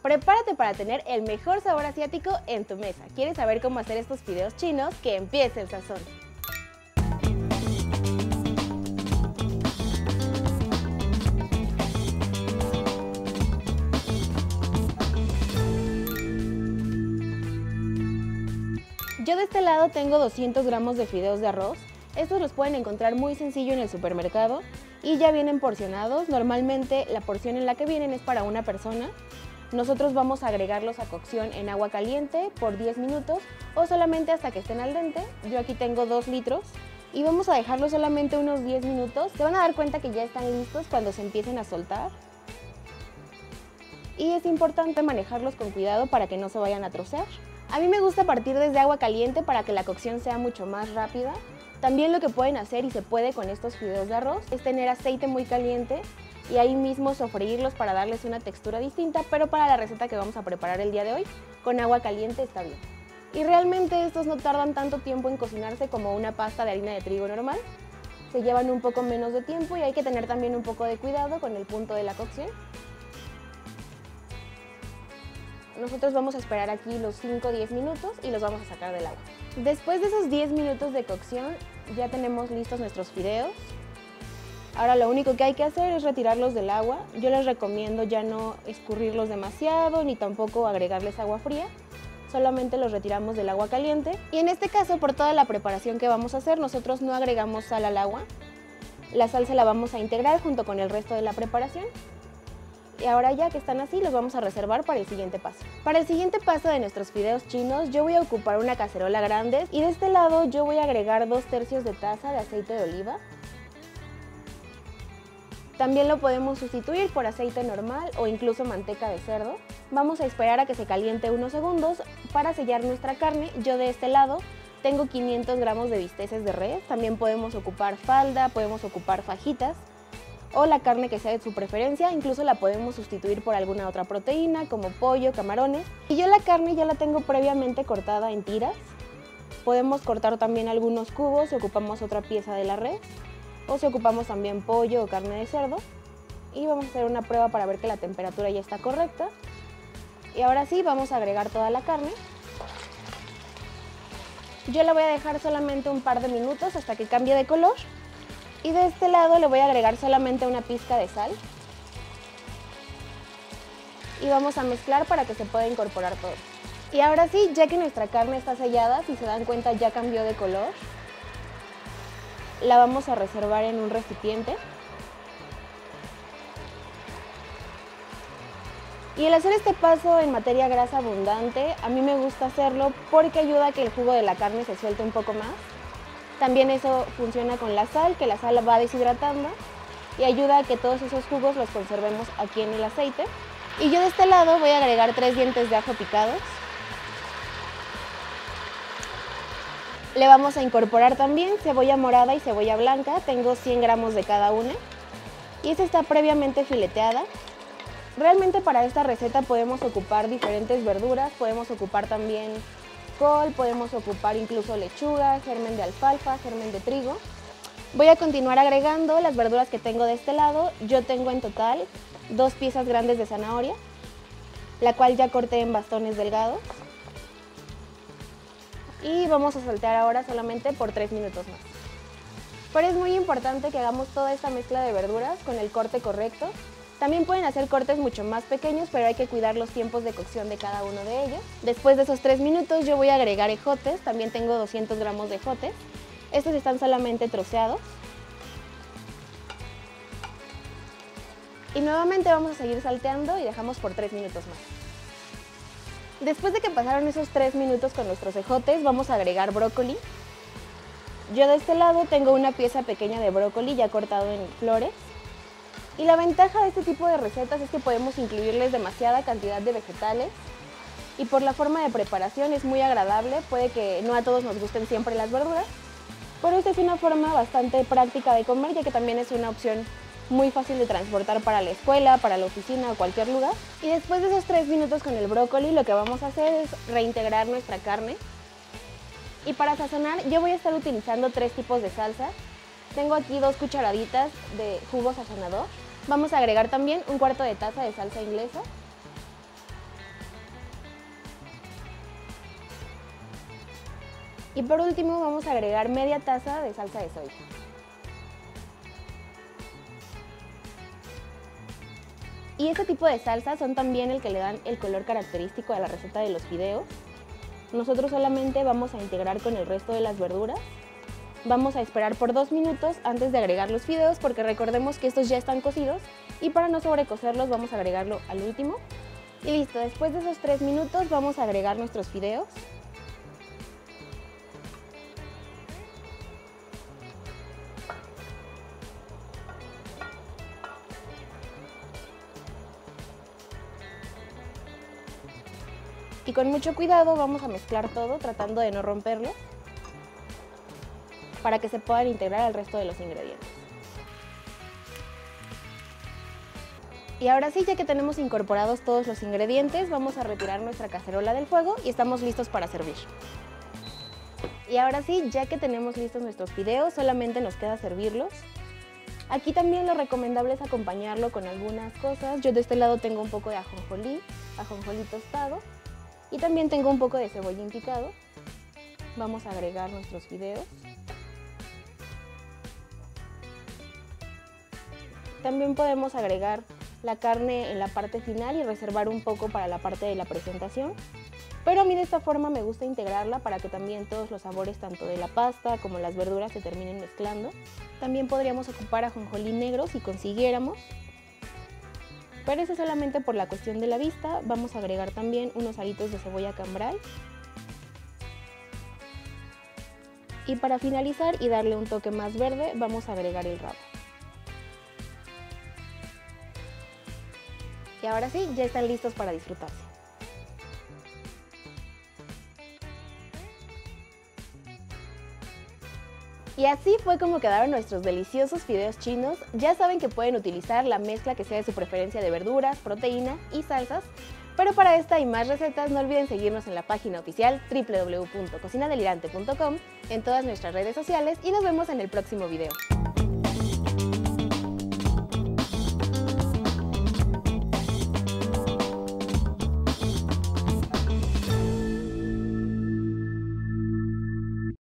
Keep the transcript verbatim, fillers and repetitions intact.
Prepárate para tener el mejor sabor asiático en tu mesa. ¿Quieres saber cómo hacer estos fideos chinos? ¡Que empiece el sazón! Yo de este lado tengo doscientos gramos de fideos de arroz. Estos los pueden encontrar muy sencillo en el supermercado y ya vienen porcionados. Normalmente la porción en la que vienen es para una persona. Nosotros vamos a agregarlos a cocción en agua caliente por diez minutos o solamente hasta que estén al dente. Yo aquí tengo dos litros y vamos a dejarlos solamente unos diez minutos. Se van a dar cuenta que ya están listos cuando se empiecen a soltar. Y es importante manejarlos con cuidado para que no se vayan a trocear. A mí me gusta partir desde agua caliente para que la cocción sea mucho más rápida. También lo que pueden hacer, y se puede con estos fideos de arroz, es tener aceite muy caliente y ahí mismo sofreírlos para darles una textura distinta, pero para la receta que vamos a preparar el día de hoy, con agua caliente está bien. Y realmente estos no tardan tanto tiempo en cocinarse como una pasta de harina de trigo normal. Se llevan un poco menos de tiempo y hay que tener también un poco de cuidado con el punto de la cocción. Nosotros vamos a esperar aquí los cinco a diez minutos y los vamos a sacar del agua. Después de esos diez minutos de cocción ya tenemos listos nuestros fideos. Ahora lo único que hay que hacer es retirarlos del agua. Yo les recomiendo ya no escurrirlos demasiado ni tampoco agregarles agua fría. Solamente los retiramos del agua caliente. Y en este caso, por toda la preparación que vamos a hacer, nosotros no agregamos sal al agua. La sal se la vamos a integrar junto con el resto de la preparación. Y ahora ya que están así, los vamos a reservar para el siguiente paso. Para el siguiente paso de nuestros fideos chinos, yo voy a ocupar una cacerola grande y de este lado yo voy a agregar dos tercios de taza de aceite de oliva. También lo podemos sustituir por aceite normal o incluso manteca de cerdo. Vamos a esperar a que se caliente unos segundos para sellar nuestra carne. Yo de este lado tengo quinientos gramos de bisteces de res. También podemos ocupar falda, podemos ocupar fajitas o la carne que sea de su preferencia. Incluso la podemos sustituir por alguna otra proteína como pollo, camarones. Y yo la carne ya la tengo previamente cortada en tiras. Podemos cortar también algunos cubos si ocupamos otra pieza de la res, o si ocupamos también pollo o carne de cerdo. Y vamos a hacer una prueba para ver que la temperatura ya está correcta. Y ahora sí, vamos a agregar toda la carne. Yo la voy a dejar solamente un par de minutos hasta que cambie de color. Y de este lado le voy a agregar solamente una pizca de sal. Y vamos a mezclar para que se pueda incorporar todo. Y ahora sí, ya que nuestra carne está sellada, si se dan cuenta ya cambió de color, la vamos a reservar en un recipiente. Y el hacer este paso en materia grasa abundante, a mí me gusta hacerlo porque ayuda a que el jugo de la carne se suelte un poco más. También eso funciona con la sal, que la sal va deshidratando y ayuda a que todos esos jugos los conservemos aquí en el aceite. Y yo de este lado voy a agregar tres dientes de ajo picados. Le vamos a incorporar también cebolla morada y cebolla blanca, tengo cien gramos de cada una. Y esta está previamente fileteada. Realmente para esta receta podemos ocupar diferentes verduras, podemos ocupar también col, podemos ocupar incluso lechuga, germen de alfalfa, germen de trigo. Voy a continuar agregando las verduras que tengo de este lado. Yo tengo en total dos piezas grandes de zanahoria, la cual ya corté en bastones delgados. Y vamos a saltear ahora solamente por tres minutos más. Pero es muy importante que hagamos toda esta mezcla de verduras con el corte correcto. También pueden hacer cortes mucho más pequeños, pero hay que cuidar los tiempos de cocción de cada uno de ellos. Después de esos tres minutos yo voy a agregar ejotes, también tengo doscientos gramos de ejotes. Estos están solamente troceados. Y nuevamente vamos a seguir salteando y dejamos por tres minutos más. Después de que pasaron esos tres minutos con nuestros ejotes, vamos a agregar brócoli. Yo de este lado tengo una pieza pequeña de brócoli ya cortado en flores. Y la ventaja de este tipo de recetas es que podemos incluirles demasiada cantidad de vegetales y por la forma de preparación es muy agradable. Puede que no a todos nos gusten siempre las verduras, pero esta es una forma bastante práctica de comer, ya que también es una opción muy fácil de transportar para la escuela, para la oficina o cualquier lugar. Y después de esos tres minutos con el brócoli, lo que vamos a hacer es reintegrar nuestra carne. Y para sazonar yo voy a estar utilizando tres tipos de salsa. Tengo aquí dos cucharaditas de jugo sazonador. Vamos a agregar también un cuarto de taza de salsa inglesa. Y por último vamos a agregar media taza de salsa de soya. Y este tipo de salsas son también el que le dan el color característico a la receta de los fideos. Nosotros solamente vamos a integrar con el resto de las verduras. Vamos a esperar por dos minutos antes de agregar los fideos porque recordemos que estos ya están cocidos y para no sobrecocerlos vamos a agregarlo al último. Y listo, después de esos tres minutos vamos a agregar nuestros fideos. Y con mucho cuidado vamos a mezclar todo tratando de no romperlo para que se puedan integrar al resto de los ingredientes. Y ahora sí, ya que tenemos incorporados todos los ingredientes, vamos a retirar nuestra cacerola del fuego y estamos listos para servir. Y ahora sí, ya que tenemos listos nuestros fideos, solamente nos queda servirlos. Aquí también lo recomendable es acompañarlo con algunas cosas. Yo de este lado tengo un poco de ajonjolí, ajonjolí tostado. Y también tengo un poco de cebollín picado. Vamos a agregar nuestros fideos. También podemos agregar la carne en la parte final y reservar un poco para la parte de la presentación. Pero a mí de esta forma me gusta integrarla para que también todos los sabores, tanto de la pasta como las verduras, se terminen mezclando. También podríamos ocupar ajonjolí negro si consiguiéramos. Pero eso solamente por la cuestión de la vista. Vamos a agregar también unos aritos de cebolla cambray. Y para finalizar y darle un toque más verde, vamos a agregar el rabo. Y ahora sí, ya están listos para disfrutarse. Y así fue como quedaron nuestros deliciosos fideos chinos. Ya saben que pueden utilizar la mezcla que sea de su preferencia de verduras, proteína y salsas. Pero para esta y más recetas no olviden seguirnos en la página oficial doble u doble u doble u punto cocina delirante punto com, en todas nuestras redes sociales y nos vemos en el próximo video.